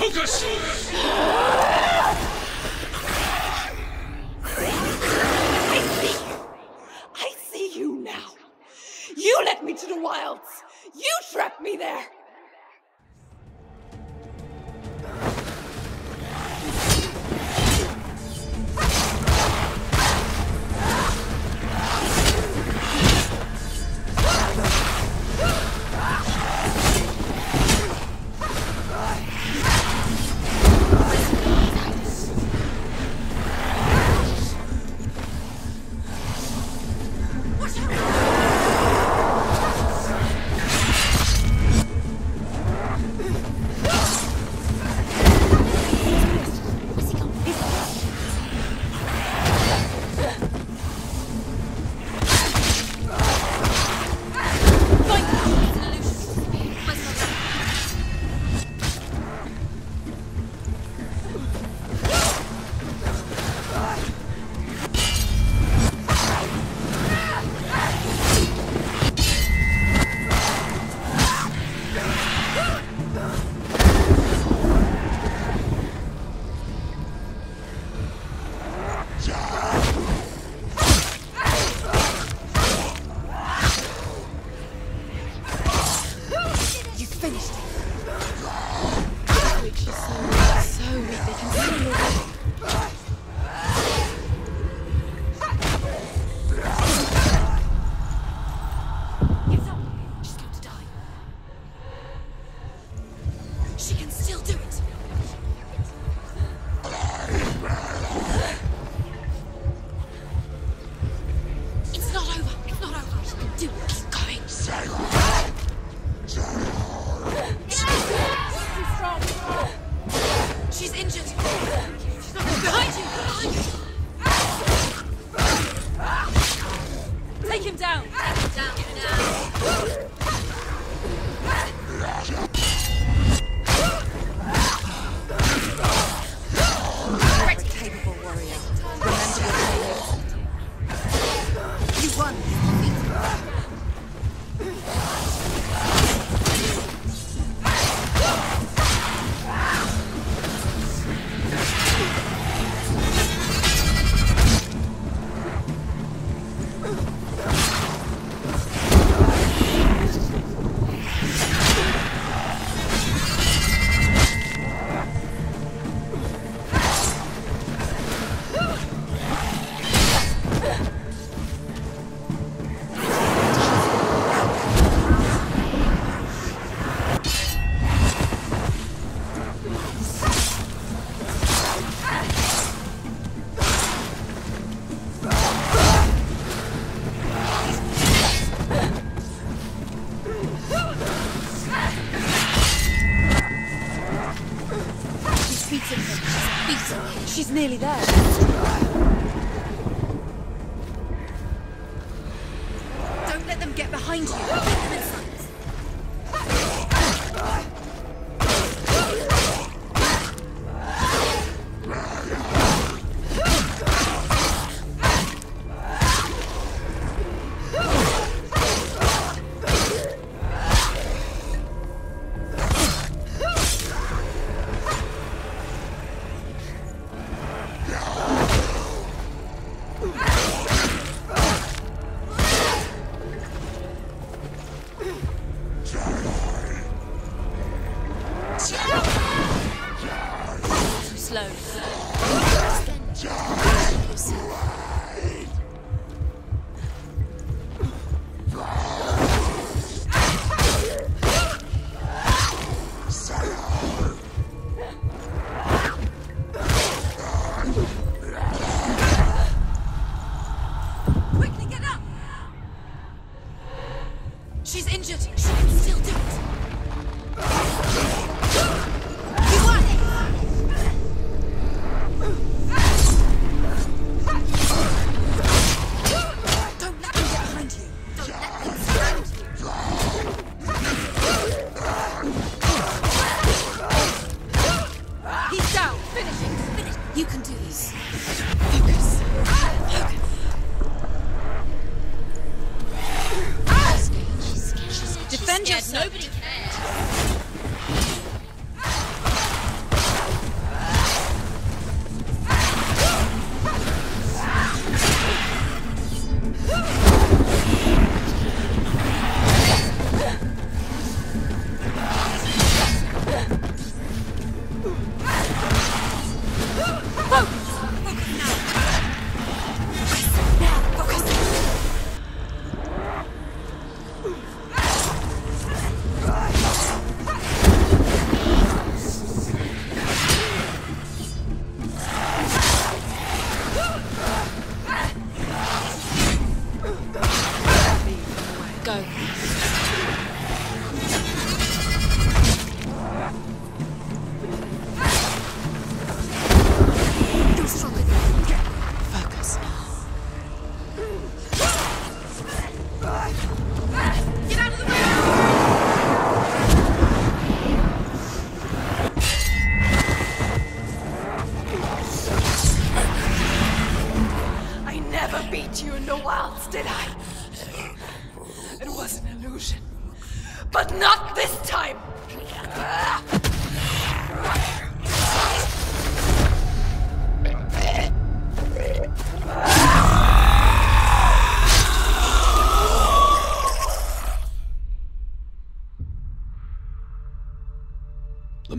Focus! I see you now. You led me to the wilds. You trapped me there. She's nearly there. Don't let them get behind you. Keep them in sight. She's injured. She can still do it. You won!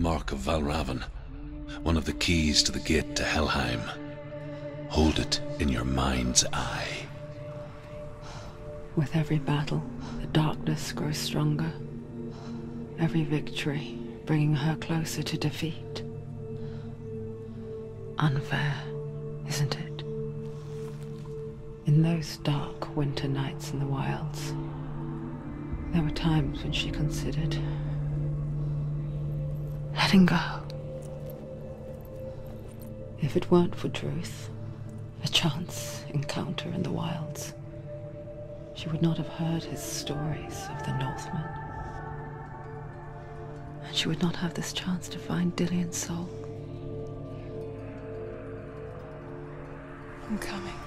Mark of Valravn, one of the keys to the gate to Helheim. Hold it in your mind's eye. With every battle, the darkness grows stronger. Every victory bringing her closer to defeat. Unfair, isn't it? In those dark winter nights in the wilds, there were times when she considered letting go. If it weren't for Druth, a chance encounter in the wilds, she would not have heard his stories of the Northmen. And she would not have this chance to find Dillion's soul. I'm coming.